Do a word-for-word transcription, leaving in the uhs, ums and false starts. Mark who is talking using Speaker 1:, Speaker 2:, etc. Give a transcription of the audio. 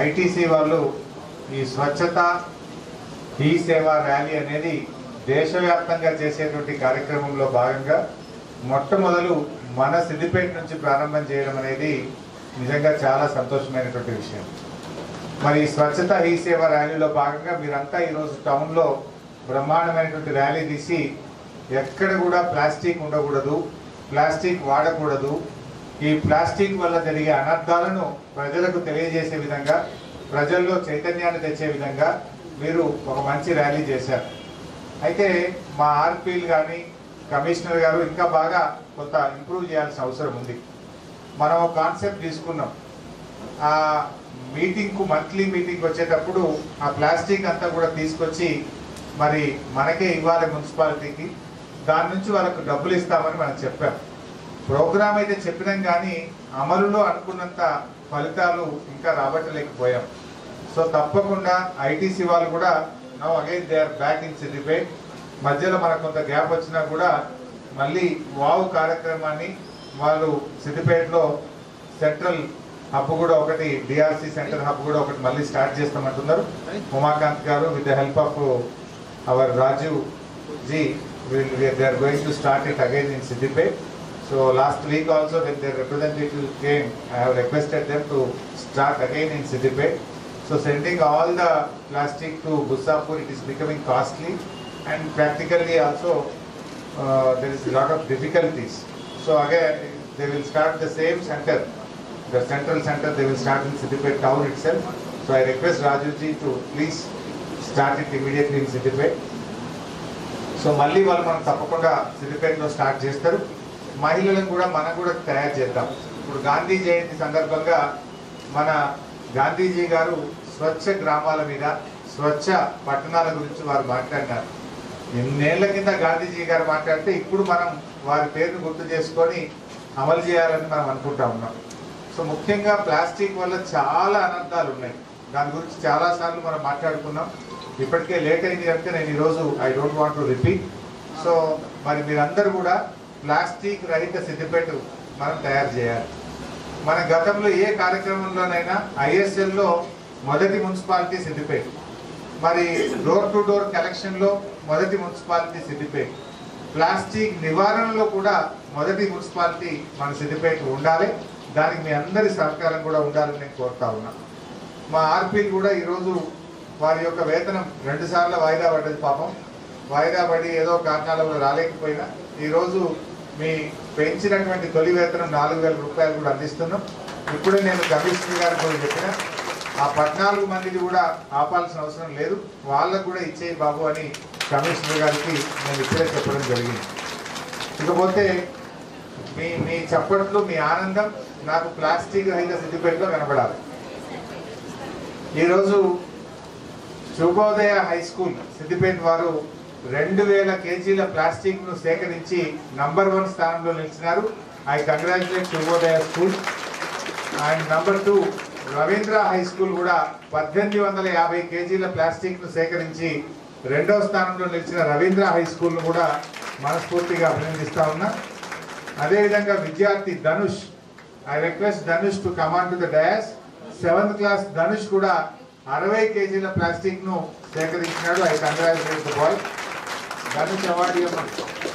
Speaker 1: ITC వాళ్ళు ఈ స్వచ్ఛత హీ సేవ ర్యాలీ అనేది దేశవ్యాప్తంగా చేసేటువంటి కార్యక్రమంలో భాగంగా మొట్టమొదలు మన సిద్దిపేట నుంచి ప్రారంభం చేయడం అనేది నిజంగా చాలా సంతోషమైనటువంటి విషయం. మరి స్వచ్ఛత హీ సేవ ర్యాలీలో భాగంగా మీరంతా ఈరోజు టౌన్లో బ్రహ్మాండమైనటువంటి ర్యాలీ తీసి ఎక్కడ కూడా ప్లాస్టిక్ ఉండకూడదు, ప్లాస్టిక్ వాడకూడదు, ఈ ప్లాస్టిక్ వల్ల జరిగే అనర్థాలను ప్రజలకు తెలియజేసే విధంగా, ప్రజల్లో చైతన్యాన్ని తెచ్చే విధంగా మీరు ఒక మంచి ర్యాలీ చేశారు. అయితే మా ఆర్పీలు కానీ కమిషనర్ గారు ఇంకా బాగా కొంత ఇంప్రూవ్ చేయాల్సిన అవసరం ఉంది. మనం కాన్సెప్ట్ తీసుకున్నాం, ఆ మీటింగ్కు మంత్లీ మీటింగ్ వచ్చేటప్పుడు ఆ ప్లాస్టిక్ అంతా కూడా తీసుకొచ్చి మరి మనకే ఇవ్వాలి మున్సిపాలిటీకి, దాని నుంచి వాళ్ళకు డబ్బులు ఇస్తామని మనం చెప్పాం. ప్రోగ్రామ్ అయితే చెప్పినాం కానీ అమలులో అనుకున్నంత ఫలితాలు ఇంకా రాబట్టలేకపోయాం. సో తప్పకుండా ఐటీసీ వాళ్ళు కూడా now again they are back in Siddipet. మధ్యలో మనకు కొంత గ్యాప్ వచ్చినా కూడా మళ్ళీ వావ్ కార్యక్రమాన్ని వాళ్ళు సిద్దిపేటలో సెంట్రల్ హబ్ కూడా ఒకటి, డిఆర్సీ సెంటర్ హబ్ కూడా ఒకటి మళ్ళీ స్టార్ట్ చేస్తామంటున్నారు. Umakant garu with the help of our Rajiv ji will they are going to start it again in Siddipet. So last week also when their representative came, I have requested them to start again in Siddipet. So sending all the plastic to Busapur, it is becoming costly and practically also uh, there is a lot of difficulties. So again they will start the same center, the central center they will start in Siddipet town itself. So I request Rajiv ji to please start it immediately in Siddipet. So మళ్ళీ వాళ్ళు మనం తప్పకుండా సిద్దిపేటలో start చేస్తారు. మహిళలను కూడా మనం కూడా తయారు చేద్దాం. ఇప్పుడు గాంధీ జయంతి సందర్భంగా మన గాంధీజీ గారు స్వచ్ఛ గ్రామాల మీద, స్వచ్ఛ పట్టణాల గురించి వారు మాట్లాడినారు. ఎన్నేళ్ల కింద గాంధీజీ గారు మాట్లాడితే ఇప్పుడు మనం వారి పేరును గుర్తు చేసుకొని అమలు చేయాలని మనం అనుకుంటా ఉన్నాం. సో ముఖ్యంగా ప్లాస్టిక్ వల్ల చాలా అనర్థాలు ఉన్నాయి. దాని గురించి చాలాసార్లు మనం మాట్లాడుకున్నాం. ఇప్పటికే లేట్ అయింది అంటే నేను ఈరోజు I don't want to repeat. So మరి మీరందరూ కూడా ప్లాస్టిక్ రహిత సిద్దిపేట మనం తయారు చేయాలి. మన గతంలో ఏ కార్యక్రమంలోనైనా ఐఎస్ఎల్లో మొదటి మున్సిపాలిటీ సిద్దిపేట, మరి డోర్ టు డోర్ కలెక్షన్లో మొదటి మున్సిపాలిటీ సిద్దిపేట, ప్లాస్టిక్ నివారణలో కూడా మొదటి మున్సిపాలిటీ మన సిద్దిపేట ఉండాలి. దానికి మీ అందరి సహకారం కూడా ఉండాలని నేను కోరుతా ఉన్నా. మా ఆర్పీలు కూడా ఈరోజు వారి యొక్క వేతనం రెండు సార్లు వాయిదా పడ్డది. పాపం వాయిదా పడి ఏదో కారణాల వల్ల రాలేకపోయినా ఈరోజు మీ పెంచినటువంటి తొలి వేతనం నాలుగు వేల రూపాయలు కూడా అందిస్తున్నాం. ఇప్పుడే నేను కమిషనర్ గారికి కూడా చెప్పిన, ఆ పద్నాలుగు మందిని కూడా ఆపాల్సిన అవసరం లేదు, వాళ్ళకు కూడా ఇచ్చేయి బాబు అని కమిషనర్ గారికి నేను ఇప్పుడే చెప్పడం జరిగింది. ఇకపోతే మీ మీ చప్పట్లు, మీ ఆనందం నాకు ప్లాస్టిక్ రహిత సిద్దిపేటలో కనబడాలి. ఈరోజు శుభోదయ హై స్కూల్ సిద్దిపేట వారు రెండు వేల కేజీల ప్లాస్టిక్ ను సేకరించి నంబర్ వన్ స్థానంలో నిలిచినారు. I congratulate Shubhodaya school. And number two Ravindra high school కూడా పద్దెనిమిది వందల యాభై కేజీల ప్లాస్టిక్ ను సేకరించి రెండవ స్థానంలో నిలిచిన రవీంద్ర హై స్కూల్ ను కూడా మనస్ఫూర్తిగా అభినందిస్తా ఉన్నా. అదేవిధంగా విద్యార్థి Dhanush, I request Dhanush to come on to the dais. Seventh class Dhanush కూడా అరవై కేజీల ప్లాస్టిక్ ను సేకరించినాడు. I congratulate the boy. Dhanush award